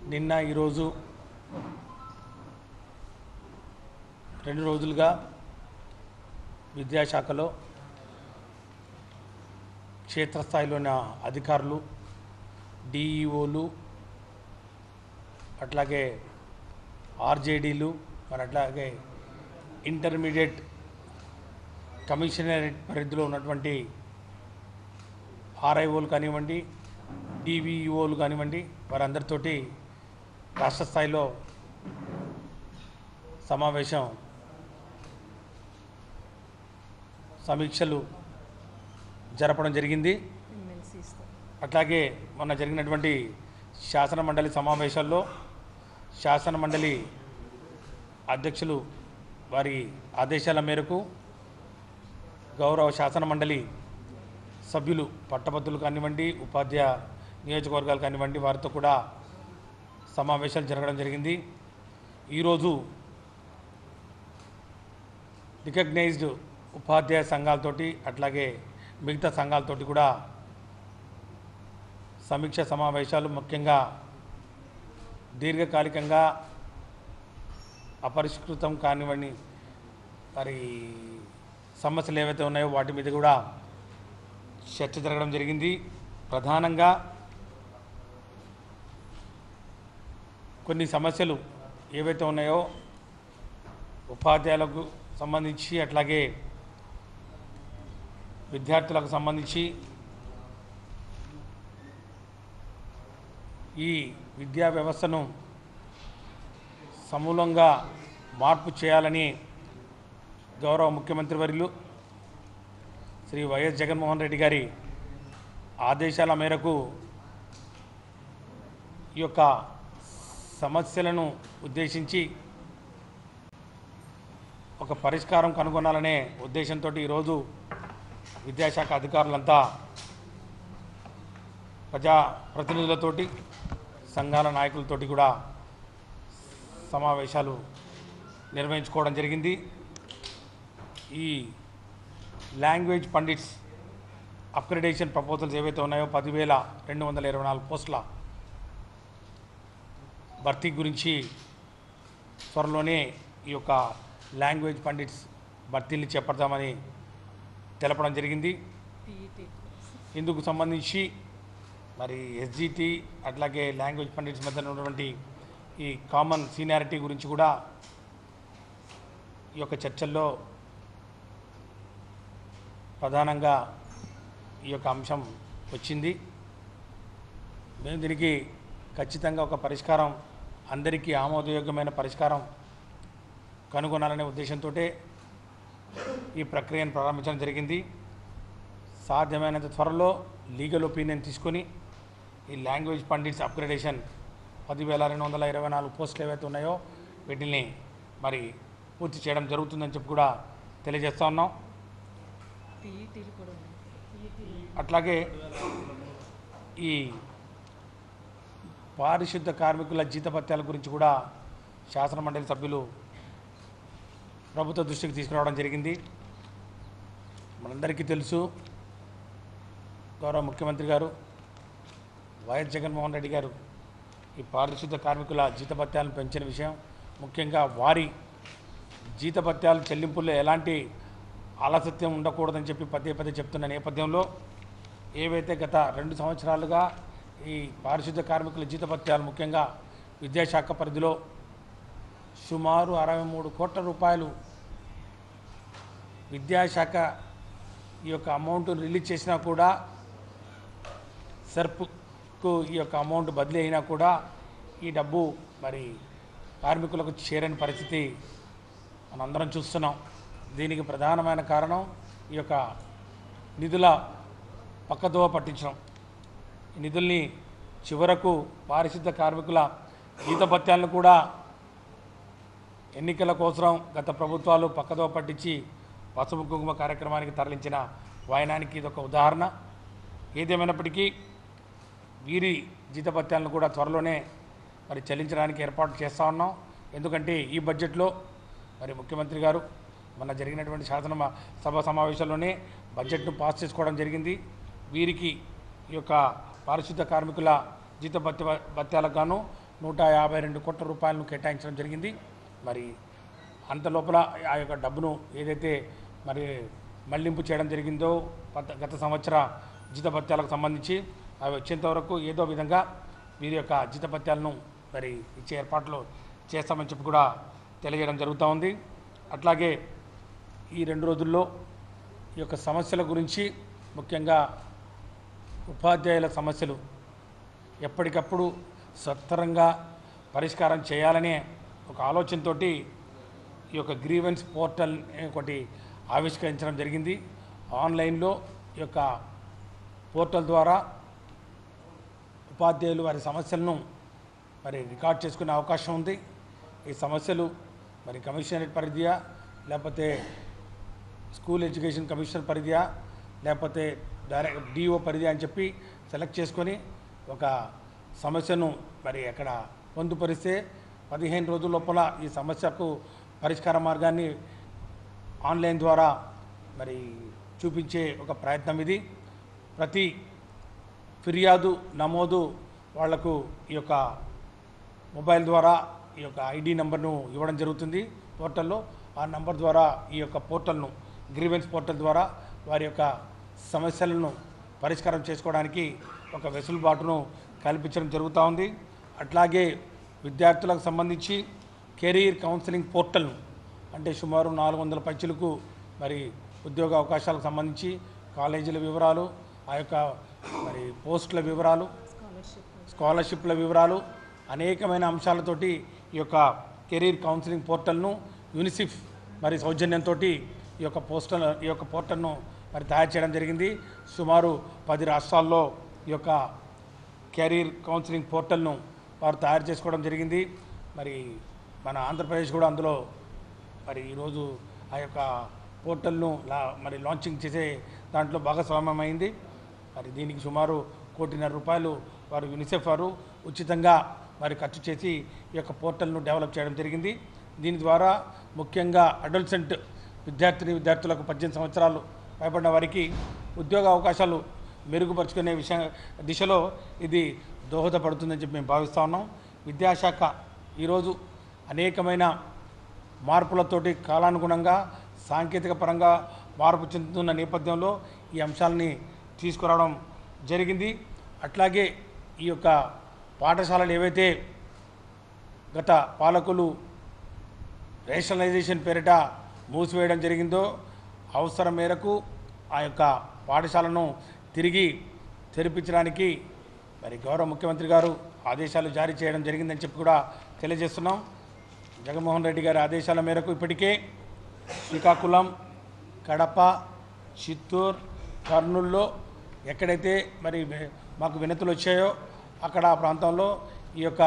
నిన్న ఈరోజు 2 రోజులుగా విద్యాశాఖలో క్షేత్రస్థాయిలోని అధికారులు, డిఈఓలు, అట్లాగే ఆర్జేడీలు, మరి అట్లాగే ఇంటర్మీడియట్ కమిషనరేట్ పరిధిలో ఉన్నటువంటి ఆర్ఐఓలు కానివ్వండి, డివిఈఓలు కానివ్వండి, వారందరితోటి రాష్ట్ర స్థాయిలో సమావేశం సమీక్షలు జరపడం జరిగింది. అట్లాగే మొన్న జరిగినటువంటి శాసన మండలి సమావేశాల్లో శాసన మండలి అధ్యక్షులు వారి ఆదేశాల మేరకు గౌరవ శాసన మండలి సభ్యులు పట్టభద్రులు కానివ్వండి, ఉపాధ్యాయ నియోజకవర్గాలు కానివ్వండి, వారితో కూడా సమావేశాలు జరగడం జరిగింది. ఈరోజు రికగ్నైజ్డ్ ఉపాధ్యాయ సంఘాలతోటి అట్లాగే మిగతా సంఘాలతోటి కూడా సమీక్ష సమావేశాలు, ముఖ్యంగా దీర్ఘకాలికంగా అపరిష్కృతం కానివ్వండి మరి సమస్యలు ఏవైతే ఉన్నాయో వాటి మీద కూడా చర్చ జరగడం జరిగింది. ప్రధానంగా కొన్ని సమస్యలు ఏవైతే ఉన్నాయో ఉపాధ్యాయులకు సంబంధించి అట్లాగే విద్యార్థులకు సంబంధించి ఈ విద్యా వ్యవస్థను సమూలంగా మార్పు చేయాలని గౌరవ ముఖ్యమంత్రి వర్యులు శ్రీ వైఎస్ జగన్మోహన్ రెడ్డి గారి ఆదేశాల మేరకు ఈ యొక్క సమస్యలను ఉద్దేశించి ఒక పరిష్కారం కనుగొనాలనే ఉద్దేశంతో ఈరోజు విద్యాశాఖ అధికారులంతా ప్రజాప్రతినిధులతోటి సంఘాల నాయకులతోటి కూడా సమావేశాలు నిర్వహించుకోవడం జరిగింది. ఈ లాంగ్వేజ్ పండిట్స్ అప్గ్రేడేషన్ ప్రపోజల్స్ ఏవైతే ఉన్నాయో 10,224 పోస్టుల భర్తీ గురించి త్వరలోనే ఈ యొక్క లాంగ్వేజ్ పండిట్స్ భర్తీని చేపడతామని తెలపడం జరిగింది. ఇందుకు సంబంధించి మరి ఎస్జిటి అట్లాగే లాంగ్వేజ్ పండిట్స్ మధ్య ఉన్నటువంటి ఈ కామన్ సీనియారిటీ గురించి కూడా ఈ యొక్క చర్చల్లో ప్రధానంగా ఈ యొక్క అంశం వచ్చింది. మేము దీనికి ఖచ్చితంగా ఒక పరిష్కారం, అందరికీ ఆమోదయోగ్యమైన పరిష్కారం కనుగొనాలనే ఉద్దేశంతో ఈ ప్రక్రియను ప్రారంభించడం జరిగింది. సాధ్యమైనంత త్వరలో లీగల్ ఒపీనియన్ తీసుకొని ఈ లాంగ్వేజ్ పండిట్స్ అప్గ్రేడేషన్ 10,224 పోస్టులు ఏవైతే ఉన్నాయో వీటిని మరి పూర్తి చేయడం జరుగుతుందని చెప్పి కూడా తెలియజేస్తూ ఉన్నాం. అట్లాగే ఈ పారిశుద్ధ కార్మికుల జీతభత్యాల గురించి కూడా శాసన మండలి సభ్యులు ప్రభుత్వ దృష్టికి తీసుకురావడం జరిగింది. మనందరికీ తెలుసు, గౌరవ ముఖ్యమంత్రి గారు వైఎస్ జగన్మోహన్ రెడ్డి గారు ఈ పారిశుద్ధ కార్మికుల జీతభత్యాలను పెంచిన విషయం, ముఖ్యంగా వారి జీతభత్యాల చెల్లింపుల్లో ఎలాంటి ఆలస్యం ఉండకూడదని చెప్పి పదే చెప్తున్న నేపథ్యంలో ఏవైతే గత 2 సంవత్సరాలుగా ఈ పారిశుద్ధ కార్మికుల జీతభత్యాలు ముఖ్యంగా విద్యాశాఖ పరిధిలో సుమారు 63 కోట్ల రూపాయలు విద్యాశాఖ ఈ యొక్క అమౌంట్ రిలీజ్ చేసినా కూడా, సెర్ప్కు ఈ యొక్క అమౌంట్ బదిలీ అయినా కూడా ఈ డబ్బు మరి కార్మికులకు చేరని పరిస్థితి మనందరం చూస్తున్నాం. దీనికి ప్రధానమైన కారణం ఈ యొక్క నిధుల పక్కదోవ పట్టించడం. ఈ నిధుల్ని చివరకు పారిశుద్ధ కార్మికుల జీతభత్యాలను కూడా ఎన్నికల కోసం గత ప్రభుత్వాలు పక్కదోవ పట్టించి పసుపు కుంకుమ కార్యక్రమానికి తరలించిన వాయనానికి ఇదొక ఉదాహరణ. ఏదేమైనప్పటికీ వీరి జీతభత్యాలను కూడా త్వరలోనే మరి చెల్లించడానికి ఏర్పాటు చేస్తూ ఉన్నాం. ఎందుకంటే ఈ బడ్జెట్లో మరి ముఖ్యమంత్రి గారు మొన్న జరిగినటువంటి శాసనసభ సమావేశంలోనే బడ్జెట్ను పాస్ చేసుకోవడం జరిగింది. వీరికి ఈ యొక్క పారిశుద్ధ కార్మికుల జీత భత్యాలకు గాను 152 కోట్ల రూపాయలను కేటాయించడం జరిగింది. మరి అంత లోపల ఆ యొక్క డబ్బును ఏదైతే మరి మళ్లింపు చేయడం జరిగిందో గత సంవత్సర జీతభత్యాలకు సంబంధించి అవి వచ్చేంత వరకు ఏదో విధంగా వీరి యొక్క జీతభత్యాలను మరి ఇచ్చే ఏర్పాట్లు చేస్తామని చెప్పి కూడా తెలియజేయడం జరుగుతూ ఉంది. అట్లాగే ఈ 2 రోజుల్లో ఈ యొక్క సమస్యల గురించి ముఖ్యంగా ఉపాధ్యాయుల సమస్యలు ఎప్పటికప్పుడు సత్వరంగా పరిష్కారం చేయాలనే ఒక ఆలోచనతో ఈ యొక్క గ్రీవెన్స్ పోర్టల్ ఒకటి ఆవిష్కరించడం జరిగింది. ఆన్లైన్లో ఈ యొక్క పోర్టల్ ద్వారా ఉపాధ్యాయులు వారి సమస్యలను మరి రికార్డ్ చేసుకునే అవకాశం ఉంది. ఈ సమస్యలు మరి కమిషనరేట్ పరిధియా, లేకపోతే స్కూల్ ఎడ్యుకేషన్ కమిషనర్ పరిధియా, లేకపోతే డైరెక్ట్ డిఓ పరిధి అని చెప్పి సెలెక్ట్ చేసుకొని ఒక సమస్యను మరి అక్కడ పొందుపరిస్తే 15 రోజుల లోపల ఈ సమస్యకు పరిష్కార మార్గాన్ని ఆన్లైన్ ద్వారా మరి చూపించే ఒక ప్రయత్నం ఇది. ప్రతి ఫిర్యాదు నమోదు వాళ్లకు ఈ యొక్క మొబైల్ ద్వారా ఈ యొక్క ఐడి నెంబర్ను ఇవ్వడం జరుగుతుంది పోర్టల్లో. ఆ నెంబర్ ద్వారా ఈ యొక్క పోర్టల్ను గ్రీవెన్స్ పోర్టల్ ద్వారా వారి యొక్క సమస్యలను పరిష్కారం చేసుకోవడానికి ఒక వెసులుబాటును కల్పించడం జరుగుతూ ఉంది. అట్లాగే విద్యార్థులకు సంబంధించి కెరీర్ కౌన్సిలింగ్ పోర్టల్ను అంటే సుమారు 400 పైచీలకు మరి ఉద్యోగ అవకాశాలకు సంబంధించి కాలేజీల వివరాలు, ఆ యొక్క మరి పోస్టుల వివరాలు, స్కాలర్షిప్ల వివరాలు, అనేకమైన అంశాలతోటి ఈ యొక్క కెరీర్ కౌన్సిలింగ్ పోర్టల్ను యూనిసెఫ్ మరి సౌజన్యంతో ఈ యొక్క పోర్టల్ను మరి తయారు చేయడం జరిగింది. సుమారు 10 రాష్ట్రాల్లో ఈ యొక్క కెరీర్ కౌన్సిలింగ్ పోర్టల్ను వారు తయారు చేసుకోవడం జరిగింది. మరి మన ఆంధ్రప్రదేశ్ కూడా అందులో మరి ఈరోజు ఆ యొక్క పోర్టల్ను మరి లాంచింగ్ చేసే దాంట్లో భాగస్వామ్యమైంది. మరి దీనికి సుమారు 1.5 కోటి వారు యూనిసెఫ్ వారు ఉచితంగా మరి ఖర్చు చేసి ఈ యొక్క పోర్టల్ను డెవలప్ చేయడం జరిగింది. దీని ద్వారా ముఖ్యంగా అడల్సెంట్ విద్యార్థులకు 18 సంవత్సరాలు పైబడిన వారికి ఉద్యోగ అవకాశాలు మెరుగుపరుచుకునే దిశలో ఇది దోహదపడుతుందని చెప్పి మేము భావిస్తూ ఉన్నాం. విద్యాశాఖ ఈరోజు అనేకమైన మార్పులతోటి కాలానుగుణంగా సాంకేతిక పరంగా మార్పు చెందుతున్న నేపథ్యంలో ఈ అంశాలని తీసుకురావడం జరిగింది. అట్లాగే ఈ యొక్క పాఠశాలలు ఏవైతే గత పాలకులు రేషనలైజేషన్ పేరిట మూసివేయడం జరిగిందో అవసరం మేరకు ఆ యొక్క పాఠశాలను తిరిగి తెరిపించడానికి మరి గౌరవ ముఖ్యమంత్రి గారు ఆదేశాలు జారీ చేయడం జరిగిందని చెప్పి కూడా తెలియజేస్తున్నాం. జగన్మోహన్ రెడ్డి గారి ఆదేశాల మేరకు ఇప్పటికే శ్రీకాకుళం, కడప, చిత్తూరు, కర్నూలులో ఎక్కడైతే మరి మాకు వినతులు వచ్చాయో అక్కడ ఆ ప్రాంతంలో ఈ యొక్క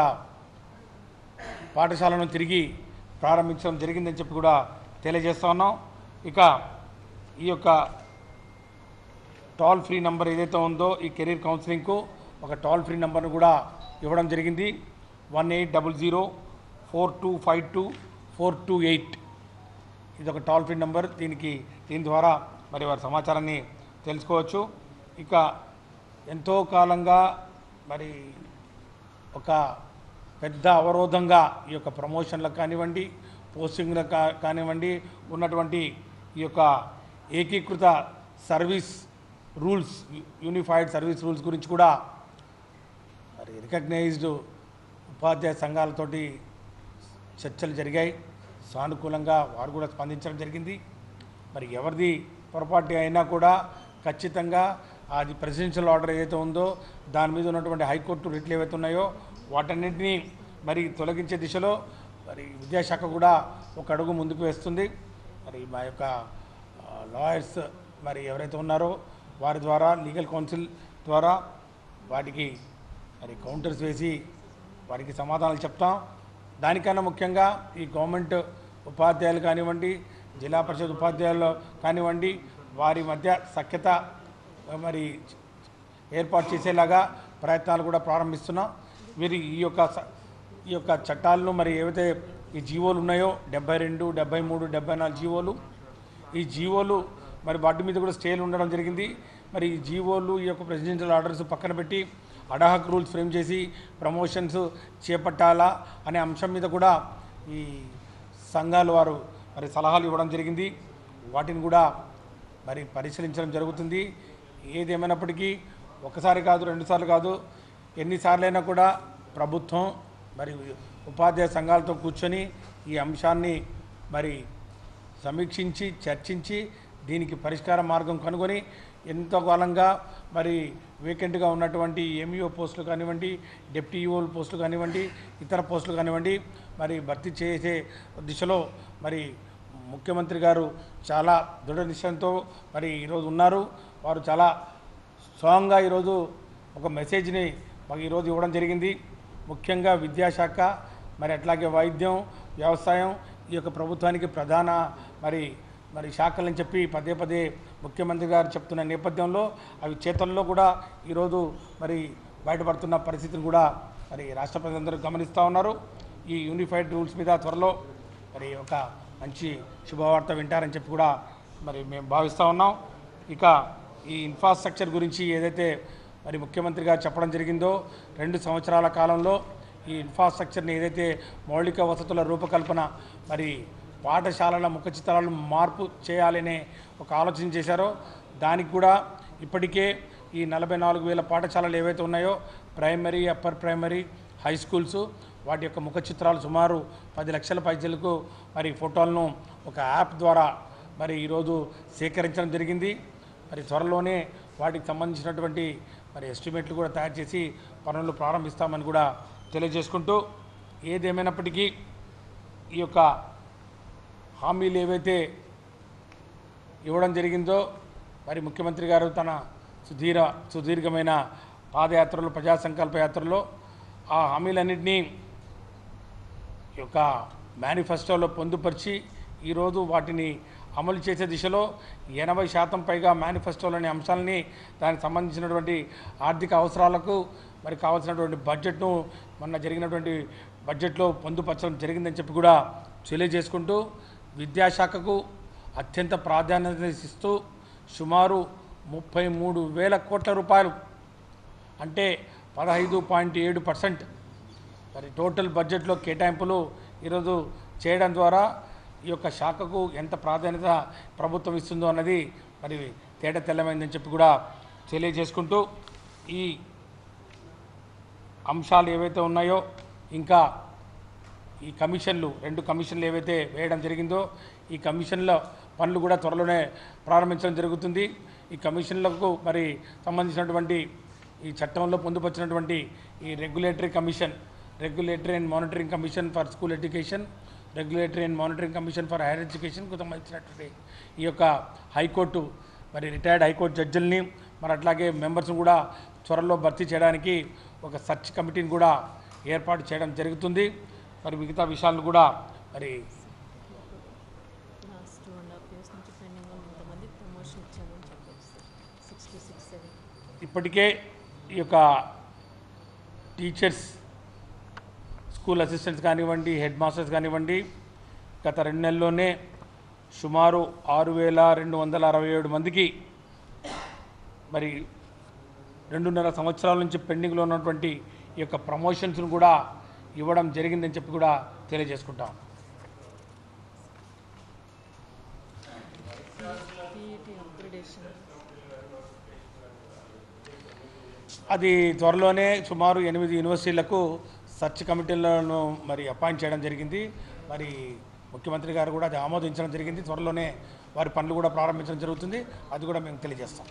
పాఠశాలను తిరిగి ప్రారంభించడం జరిగిందని చెప్పి కూడా తెలియజేస్తూ ఉన్నాం. ఇక ఈ యొక్క టోల్ ఫ్రీ నెంబర్ ఏదైతే ఉందో ఈ కెరీర్ కౌన్సిలింగ్కు ఒక టోల్ ఫ్రీ నెంబర్ను కూడా ఇవ్వడం జరిగింది. 1800-4252-428 ఇది ఒక టోల్ ఫ్రీ నెంబర్. దీని ద్వారా మరి వారి సమాచారాన్ని తెలుసుకోవచ్చు. ఇక ఎంతో కాలంగా మరి ఒక పెద్ద అవరోధంగా ఈ యొక్క ప్రమోషన్లకు కానివ్వండి, పోస్టింగ్లకు కానివ్వండి ఉన్నటువంటి ఈ యొక్క ఏకీకృత service rules, unified service rules గురించి కూడా మరి రికగ్నైజ్డ్ ఉపాధ్యాయ సంఘాలతోటి చర్చలు జరిగాయి. సానుకూలంగా వారు కూడా స్పందించడం జరిగింది. మరి ఎవరిది పొరపాటు అయినా కూడా ఖచ్చితంగా అది ప్రెసిడెన్షియల్ ఆర్డర్ ఏదైతే ఉందో దాని మీద ఉన్నటువంటి హైకోర్టు రిట్లు ఏవైతే ఉన్నాయో వాటన్నింటినీ మరి తొలగించే దిశలో మరి విద్యాశాఖ కూడా ఒక అడుగు ముందుకు వేస్తుంది. మరి మా యొక్క లాయర్స్ మరి ఎవరైతే ఉన్నారో వారి ద్వారా లీగల్ కౌన్సిల్ ద్వారా వాటికి మరి కౌంటర్స్ వేసి వారికి సమాధానాలు చెప్తాం. దానికన్నా ముఖ్యంగా ఈ గవర్నమెంట్ ఉపాధ్యాయులు కానివ్వండి, జిల్లా పరిషత్ ఉపాధ్యాయులు కానివ్వండి వారి మధ్య సఖ్యత మరి ఏర్పాటు చేసేలాగా ప్రయత్నాలు కూడా ప్రారంభిస్తున్నాం. మీరు ఈ యొక్క చట్టాలను మరి ఏవైతే ఈ జీవోలు ఉన్నాయో 72, 73, 74 జీవోలు, ఈ జీవోలు మరి వాటి మీద కూడా స్టేలు ఉండడం జరిగింది. మరి ఈ జీవోలు ఈ యొక్క ప్రెసిడెన్షియల్ ఆర్డర్స్ పక్కన పెట్టి అడాహక్ రూల్స్ ఫ్రేమ్ చేసి ప్రమోషన్స్ చేపట్టాలా అనే అంశం మీద కూడా ఈ సంఘాల వారు మరి సలహాలు ఇవ్వడం జరిగింది. వాటిని కూడా మరి పరిశీలించడం జరుగుతుంది. ఏదేమైనప్పటికీ ఒకసారి కాదు, రెండుసార్లు కాదు, ఎన్నిసార్లైనా కూడా ప్రభుత్వం మరి ఉపాధ్యాయ సంఘాలతో కూర్చొని ఈ అంశాన్ని మరి సమీక్షించి చర్చించి దీనికి పరిష్కార మార్గం కనుగొని ఎంతకాలంగా మరి వేకెంట్గా ఉన్నటువంటి ఎంఈఓ పోస్టులు కానివ్వండి, డిప్యూటీ ఈఓ పోస్టులు కానివ్వండి, ఇతర పోస్టులు కానివ్వండి మరి భర్తీ చేసే దిశలో మరి ముఖ్యమంత్రి గారు చాలా దృఢ నిశ్చయంతో మరి ఈరోజు ఉన్నారు. వారు చాలా స్ట్రాంగ్గా ఈరోజు ఒక మెసేజ్ని మాకు ఈరోజు ఇవ్వడం జరిగింది. ముఖ్యంగా విద్యాశాఖ మరి అట్లాగే వైద్యం, వ్యవసాయం ఈ యొక్క ప్రభుత్వానికి ప్రధాన మరి శాఖలని చెప్పి పదే పదే ముఖ్యమంత్రి గారు చెప్తున్న నేపథ్యంలో అవి చేతల్లో కూడా ఈరోజు మరి బయటపడుతున్న పరిస్థితిని కూడా మరి రాష్ట్ర ప్రజలందరూ గమనిస్తూ ఉన్నారు. ఈ యూనిఫైడ్ రూల్స్ మీద త్వరలో మరి ఒక మంచి శుభవార్త వింటారని చెప్పి కూడా మరి మేము భావిస్తూ ఉన్నాం. ఇక ఈ ఇన్ఫ్రాస్ట్రక్చర్ గురించి ఏదైతే మరి ముఖ్యమంత్రి గారు చెప్పడం జరిగిందో 2 సంవత్సరాల కాలంలో ఈ ఇన్ఫ్రాస్ట్రక్చర్ని ఏదైతే మౌలిక వసతుల రూపకల్పన మరి పాఠశాలల ముఖ చిత్రాలను మార్పు చేయాలనే ఒక ఆలోచన చేశారో దానికి కూడా ఇప్పటికే ఈ 44,000 పాఠశాలలు ఏవైతే ఉన్నాయో primary, upper primary, high schools వాటి యొక్క ముఖ చిత్రాలు సుమారు 10 లక్షల పైసలకు మరి ఫోటోలను ఒక యాప్ ద్వారా మరి ఈరోజు సేకరించడం జరిగింది. మరి త్వరలోనే వాటికి సంబంధించినటువంటి మరి ఎస్టిమేట్లు కూడా తయారు చేసి పనులు ప్రారంభిస్తామని కూడా తెలియజేసుకుంటూ, ఏదేమైనప్పటికీ ఈ యొక్క హామీలు ఏవైతే ఇవ్వడం జరిగిందో మరి ముఖ్యమంత్రి గారు తన సుదీర్ఘమైన పాదయాత్రలో, ప్రజా సంకల్ప యాత్రలో ఆ హామీలన్నింటినీ ఈ యొక్క మేనిఫెస్టోలో పొందుపరిచి ఈరోజు వాటిని అమలు చేసే దిశలో 80% పైగా మేనిఫెస్టోలోని అంశాలని దానికి సంబంధించినటువంటి ఆర్థిక అవసరాలకు మరి కావాల్సినటువంటి బడ్జెట్ను మొన్న జరిగినటువంటి బడ్జెట్లో పొందుపరచడం జరిగిందని చెప్పి కూడా తెలియజేసుకుంటూ, విద్యాశాఖకు అత్యంత ప్రాధాన్యత ఇస్తూ సుమారు 33,000 కోట్ల రూపాయలు అంటే 15.7% మరి టోటల్ బడ్జెట్లో కేటాయింపులు ఈరోజు చేయడం ద్వారా ఈ యొక్క శాఖకు ఎంత ప్రాధాన్యత ప్రభుత్వం ఇస్తుందో అన్నది మరి తేట తెల్లమైందని చెప్పి కూడా తెలియజేసుకుంటూ, ఈ అంశాలు ఏవైతే ఉన్నాయో ఇంకా ఈ కమిషన్లు 2 కమిషన్లు ఏవైతే వేయడం జరిగిందో ఈ కమిషన్ల పనులు కూడా త్వరలోనే ప్రారంభించడం జరుగుతుంది. ఈ కమిషన్లకు మరి సంబంధించినటువంటి ఈ చట్టంలో పొందుపరిచినటువంటి ఈ regulatory and monitoring commission for school education, regulatory and monitoring commission for higher ఎడ్యుకేషన్కు సంబంధించినటువంటి ఈ యొక్క హైకోర్టు మరి రిటైర్డ్ హైకోర్టు జడ్జిల్ని మరి అట్లాగే మెంబర్స్ని కూడా త్వరలో భర్తీ చేయడానికి ఒక సెర్చ్ కమిటీని కూడా ఏర్పాటు చేయడం జరుగుతుంది. మరి మిగతా విషయాలను కూడా మరి ఇప్పటికే ఈ యొక్క టీచర్స్, స్కూల్ అసిస్టెంట్స్ కానివ్వండి, హెడ్ మాస్టర్స్ కానివ్వండి గత 2 నెలల్లోనే సుమారు 6,267 మందికి మరి 2.5 సంవత్సరాల నుంచి పెండింగ్లో ఉన్నటువంటి ఈ యొక్క ప్రమోషన్స్ను కూడా ఇవ్వడం జరిగిందని చెప్పి కూడా తెలియజేసుకుంటాం. అది త్వరలోనే సుమారు 8 యూనివర్సిటీలకు సెర్చ్ కమిటీలను మరి అపాయింట్ చేయడం జరిగింది. మరి ముఖ్యమంత్రి గారు కూడా అది ఆమోదించడం జరిగింది. త్వరలోనే వారి పనులు కూడా ప్రారంభించడం జరుగుతుంది. అది కూడా మేము తెలియజేస్తాం.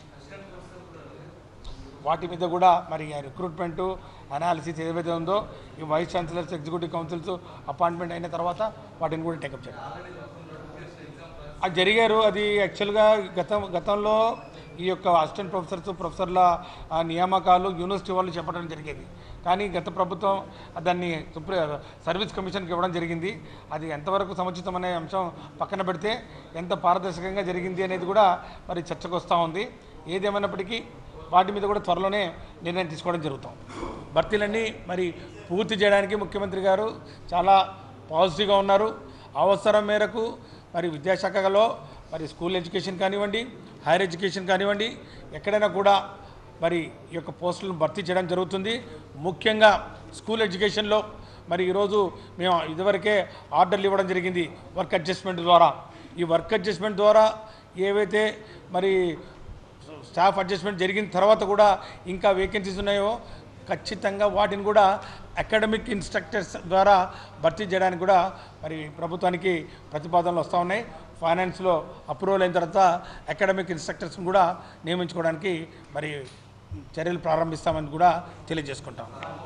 వాటి మీద కూడా మరి రిక్రూట్మెంటు అనాలిసిస్ ఏదైతే ఉందో ఈ vice chancellors, executive councils appointment అయిన తర్వాత వాటిని కూడా టేకప్ చేయడం అది జరిగారు. అది యాక్చువల్గా గతంలో ఈ యొక్క అసిస్టెంట్ ప్రొఫెసర్ల నియామకాలు యూనివర్సిటీ వాళ్ళు చెప్పడం జరిగేది. కానీ గత ప్రభుత్వం దాన్ని సర్వీస్ కమిషన్కి ఇవ్వడం జరిగింది. అది ఎంతవరకు సముచితం అనే అంశం పక్కన పెడితే ఎంత పారదర్శకంగా జరిగింది అనేది కూడా మరి చర్చకు వస్తూ ఉంది. ఏదేమైనప్పటికీ వాటి మీద కూడా త్వరలోనే నిర్ణయం తీసుకోవడం జరుగుతాం. భర్తీలన్నీ మరి పూర్తి చేయడానికి ముఖ్యమంత్రి గారు చాలా పాజిటివ్గా ఉన్నారు. అవసరం మేరకు మరి విద్యాశాఖలో మరి స్కూల్ ఎడ్యుకేషన్ కానివ్వండి, హైయర్ ఎడ్యుకేషన్ కానివ్వండి, ఎక్కడైనా కూడా మరి ఈ యొక్క పోస్టులను భర్తీ చేయడం జరుగుతుంది. ముఖ్యంగా స్కూల్ ఎడ్యుకేషన్లో మరి ఈరోజు మేము ఇదివరకే ఆర్డర్లు ఇవ్వడం జరిగింది వర్క్ అడ్జస్ట్మెంట్ ద్వారా. ఈ వర్క్ అడ్జస్ట్మెంట్ ద్వారా ఏవైతే మరి స్టాఫ్ అడ్జస్ట్మెంట్ జరిగిన తర్వాత కూడా ఇంకా వేకెన్సీస్ ఉన్నాయో ఖచ్చితంగా వాటిని కూడా అకాడమిక్ ఇన్స్ట్రక్టర్స్ ద్వారా భర్తీ చేయడానికి కూడా మరి ప్రభుత్వానికి ప్రతిపాదనలు వస్తూ ఉన్నాయి. ఫైనాన్స్లో అప్రూవల్ అయిన తర్వాత అకాడమిక్ ఇన్స్ట్రక్టర్స్ని కూడా నియమించుకోవడానికి మరి చర్యలు ప్రారంభిస్తామని కూడా తెలియజేసుకుంటాం.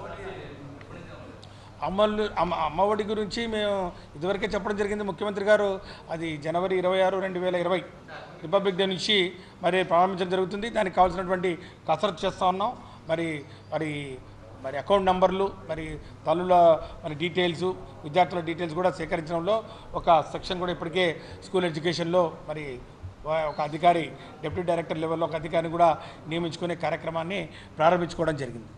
అమ్మఒడి గురించి మేము ఇదివరకే చెప్పడం జరిగింది. ముఖ్యమంత్రి గారు అది జనవరి 26, 2020 రిపబ్లిక్ డే నుంచి మరి ప్రారంభించడం జరుగుతుంది. దానికి కావాల్సినటువంటి కసరత్తు చేస్తూ ఉన్నాం. మరి మరి మరి అకౌంట్ నంబర్లు, మరి తల్లుల మరి డీటెయిల్స్, విద్యార్థుల డీటెయిల్స్ కూడా సేకరించడంలో ఒక సెక్షన్ కూడా ఇప్పటికే స్కూల్ ఎడ్యుకేషన్లో మరి ఒక అధికారి, డిప్యూటీ డైరెక్టర్ లెవెల్లో ఒక అధికారిని కూడా నియమించుకునే కార్యక్రమాన్ని ప్రారంభించుకోవడం జరిగింది.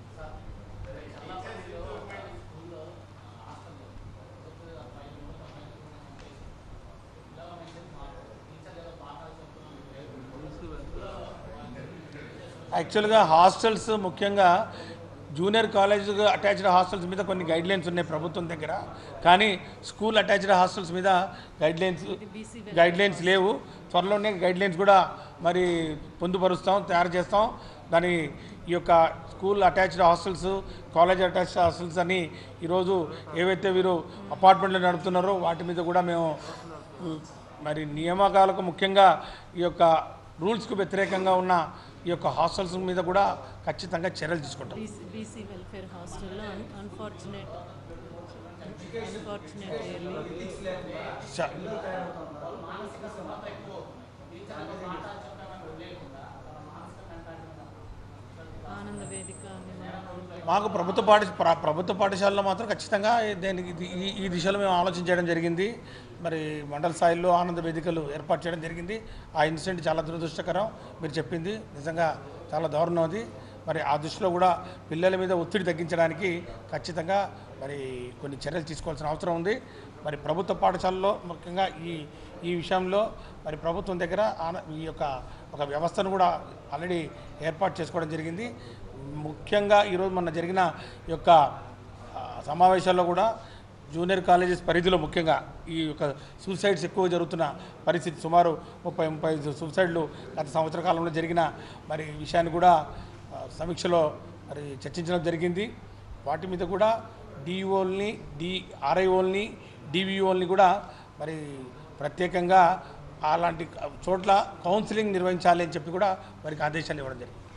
యాక్చువల్గా హాస్టల్స్, ముఖ్యంగా జూనియర్ కాలేజ్ అటాచ్డ్ హాస్టల్స్ మీద కొన్ని గైడ్లైన్స్ ఉన్నాయి ప్రభుత్వం దగ్గర. కానీ స్కూల్ అటాచ్డ్ హాస్టల్స్ మీద గైడ్లైన్స్ లేవు. త్వరలోనే గైడ్లైన్స్ కూడా మరి పొందుపరుస్తాం, తయారు చేస్తాం. దాని ఈ యొక్క school attached hostels, college attached hostels అని ఈరోజు ఏవైతే వీరు అపార్ట్మెంట్లు నడుపుతున్నారో వాటి మీద కూడా మేము మరి నియామకాలకు, ముఖ్యంగా ఈ యొక్క రూల్స్కు వ్యతిరేకంగా ఉన్న ఈ యొక్క హాస్టల్స్ మీద కూడా ఖచ్చితంగా చర్యలు తీసుకుంటాం. బీసీ వెల్ఫేర్ హాస్టల్లో అన్ఫార్చునేట్ ఆనంద వేదిక మాకు ప్రభుత్వ పాఠశాలలో మాత్రం ఖచ్చితంగా దేనికి ఈ దిశలో మేము ఆలోచించడం జరిగింది. మరి మండల స్థాయిలో ఆనంద వేదికలు ఏర్పాటు చేయడం జరిగింది. ఆ ఇన్సిడెంట్ చాలా దురదృష్టకరం. మీరు చెప్పింది నిజంగా చాలా దారుణం అది. మరి ఆ దృష్టిలో కూడా పిల్లల మీద ఒత్తిడి తగ్గించడానికి ఖచ్చితంగా మరి కొన్ని చర్యలు తీసుకోవాల్సిన అవసరం ఉంది. మరి ప్రభుత్వ పాఠశాలలో ముఖ్యంగా ఈ విషయంలో మరి ప్రభుత్వం దగ్గర ఈ యొక్క ఒక వ్యవస్థను కూడా ఆల్రెడీ ఏర్పాటు చేసుకోవడం జరిగింది. ముఖ్యంగా ఈరోజు మొన్న జరిగిన ఈ యొక్క సమావేశాల్లో కూడా జూనియర్ కాలేజెస్ పరిధిలో ముఖ్యంగా ఈ యొక్క సూసైడ్స్ ఎక్కువ జరుగుతున్న పరిస్థితి, సుమారు 30-35 సూసైడ్లు గత సంవత్సర కాలంలో జరిగిన మరి విషయాన్ని కూడా సమీక్షలో మరి చర్చించడం జరిగింది. వాటి మీద కూడా డిఈఓల్ని, ఆర్ఐఓల్ని, డివిఓల్ని కూడా మరి ప్రత్యేకంగా అలాంటి చోట్ల కౌన్సిలింగ్ నిర్వహించాలి అని చెప్పి కూడా వారికి ఆదేశాలు ఇవ్వడం జరిగింది.